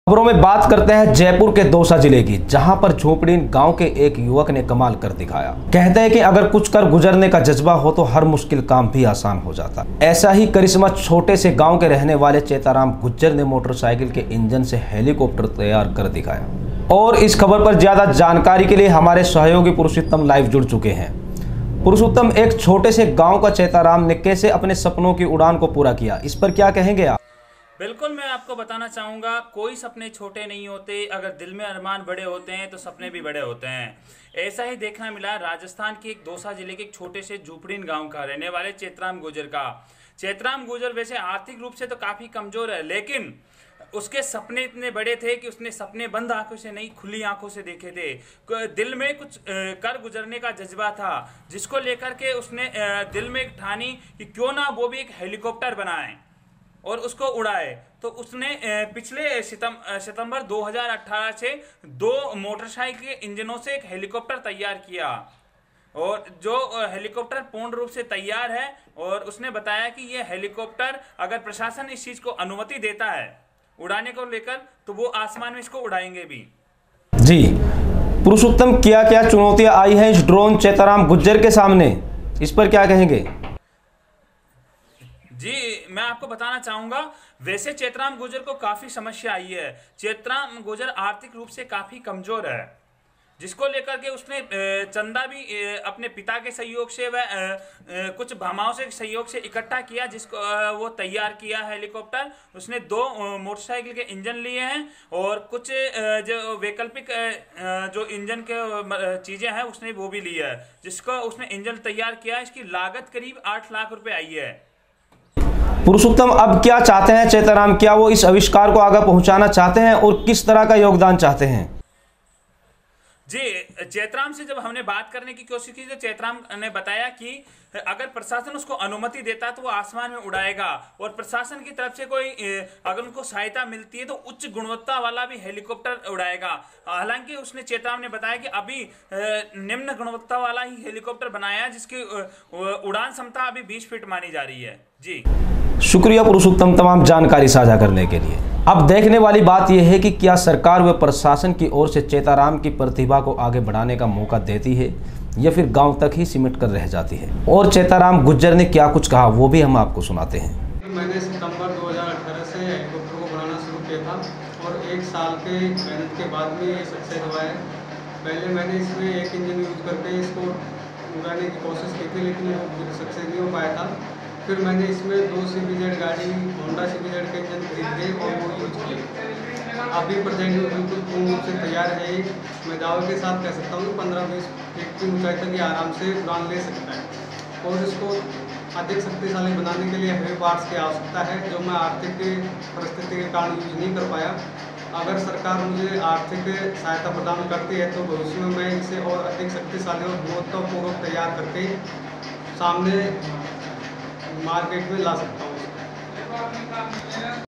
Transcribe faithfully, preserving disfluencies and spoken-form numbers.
खबरों में बात करते हैं जयपुर के दौसा जिले की, जहां पर झोपड़ीन गांव के एक युवक ने कमाल कर दिखाया। कहते हैं कि अगर कुछ कर गुजरने का जज्बा हो तो हर मुश्किल काम भी आसान हो जाता। ऐसा ही करिश्मा छोटे से गांव के रहने वाले चेताराम गुज्जर ने मोटरसाइकिल के इंजन से हेलीकॉप्टर तैयार कर दिखाया। और इस खबर पर ज्यादा जानकारी के लिए हमारे सहयोगी पुरुषोत्तम लाइव जुड़ चुके हैं। पुरुषोत्तम, एक छोटे से गाँव का चेताराम ने कैसे अपने सपनों की उड़ान को पूरा किया, इस पर क्या कहेंगे आप? बिल्कुल, मैं आपको बताना चाहूँगा, कोई सपने छोटे नहीं होते। अगर दिल में अरमान बड़े होते हैं तो सपने भी बड़े होते हैं। ऐसा ही देखना मिला राजस्थान के एक दौसा जिले के एक छोटे से झोपड़ीन गांव का रहने वाले चेतराम गुजर का। चेतराम गुजर वैसे आर्थिक रूप से तो काफ़ी कमज़ोर है, लेकिन उसके सपने इतने बड़े थे कि उसने सपने बंद आंखों से नहीं, खुली आंखों से देखे थे। दिल में कुछ कर गुजरने का जज्बा था, जिसको लेकर के उसने दिल में एक ठानी कि क्यों ना वो भी एक हेलीकॉप्टर बनाए और उसको उड़ाए। तो उसने पिछले सितंबर दो हज़ार अठारह से दो मोटरसाइकिल के इंजनों से एक हेलीकॉप्टर तैयार किया, और जो हेलीकॉप्टर पूर्ण रूप से तैयार है। और उसने बताया कि यह हेलीकॉप्टर अगर प्रशासन इस चीज़ को अनुमति देता है उड़ाने को लेकर, तो वो आसमान में इसको उड़ाएंगे भी। जी पुरुषोत्तम, क्या क्या चुनौतियां आई हैं इस ड्रोन चेताराम गुज्जर के सामने, इस पर क्या कहेंगे? जी, मैं आपको बताना चाहूँगा, वैसे चेतराम गुजर को काफ़ी समस्या आई है। चेतराम गुजर आर्थिक रूप से काफ़ी कमज़ोर है, जिसको लेकर के उसने चंदा भी अपने पिता के सहयोग से व कुछ भामाओं से सहयोग से इकट्ठा किया, जिसको वो तैयार किया हेलीकॉप्टर। उसने दो मोटरसाइकिल के इंजन लिए हैं और कुछ जो वैकल्पिक जो इंजन के चीज़ें हैं उसने वो भी लिया है, जिसको उसने इंजन तैयार किया है। इसकी लागत करीब आठ लाख रुपये आई है। पुरुषोत्तम, अब क्या चाहते हैं चेताराम? क्या वो इस आविष्कार को आगे पहुंचाना चाहते हैं और किस तरह का योगदान चाहते हैं? जी, चेतराम से जब हमने बात करने की कोशिश की तो चेतराम ने बताया कि अगर प्रशासन उसको अनुमति देता तो वो आसमान में उड़ाएगा, और प्रशासन की तरफ से कोई अगर उनको सहायता मिलती है तो उच्च गुणवत्ता वाला भी हेलीकॉप्टर उड़ाएगा। हालांकि उसने चेतराम ने बताया कि अभी निम्न गुणवत्ता वाला ही हेलीकॉप्टर बनाया है, जिसकी उड़ान क्षमता अभी बीस फीट मानी जा रही है। जी शुक्रिया पुरुषोत्तम तमाम जानकारी साझा करने के लिए। अब देखने वाली बात यह है कि क्या सरकार व प्रशासन की ओर से चेताराम की प्रतिभा को आगे बढ़ाने का मौका देती है या फिर गांव तक ही सिमट कर रह जाती है। और चेताराम गुज्जर ने क्या कुछ कहा वो भी हम आपको सुनाते हैं। मैंने सितंबर दो हज़ार अठारह से हेलीकॉप्टर को बनाना शुरू किया था, और एक साल के मेहनत के बाद में ये सक्सेस हुआ है। पहले मैंने इसमें एक इंजन यूज करके इसको उड़ाने की कोशिश की थी, लेकिन वो सक्सेस नहीं हो पाया था। फिर मैंने इसमें दो सी बी जेड गाड़ी, होंडा सी बी जेड के इंजन खरीद के और वो यूज किए। अभी प्रेजेंट बिल्कुल पूर्ण रूप से तैयार है। मैं दावे के साथ कह सकता हूँ कि पंद्रह बीस फीट की ऊंचाई तक ये आराम से उड़ान ले सकता है। और इसको अधिक शक्तिशाली बनाने के लिए हेवी पार्ट्स की आवश्यकता है, जो मैं आर्थिक परिस्थिति के कारण यूज नहीं कर पाया। अगर सरकार मुझे आर्थिक सहायता प्रदान करती है तो भविष्य में मैं इसे और अधिक शक्तिशाली और गुणवत्तापूर्वक तैयार करके सामने मार्केट में ला सकता हूँ।